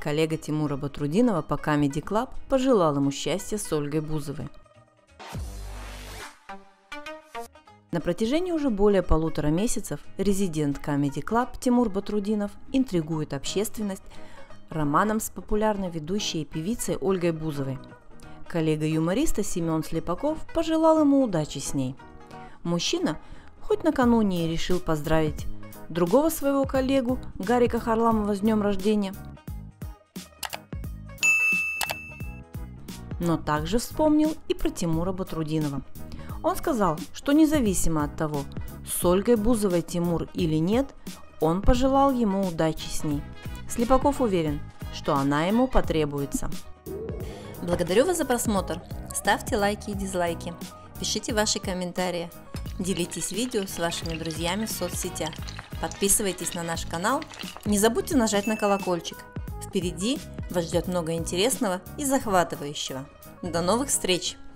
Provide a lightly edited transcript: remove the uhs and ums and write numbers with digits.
Коллега Тимура Батрутдинова по Comedy Club пожелал ему счастья с Ольгой Бузовой. На протяжении уже более 1,5 месяцев резидент Comedy Club Тимур Батрутдинов интригует общественность романом с популярной ведущей и певицей Ольгой Бузовой. Коллега юмориста Семен Слепаков пожелал ему удачи с ней. Мужчина хоть накануне и решил поздравить другого своего коллегу Гарика Харламова с днем рождения, но также вспомнил и про Тимура Батрутдинова. Он сказал, что независимо от того, с Ольгой Бузовой Тимур или нет, он пожелал ему удачи с ней. Слепаков уверен, что она ему потребуется. Благодарю вас за просмотр. Ставьте лайки и дизлайки. Пишите ваши комментарии. Делитесь видео с вашими друзьями в соцсетях. Подписывайтесь на наш канал. Не забудьте нажать на колокольчик. Впереди вас ждет много интересного и захватывающего. До новых встреч!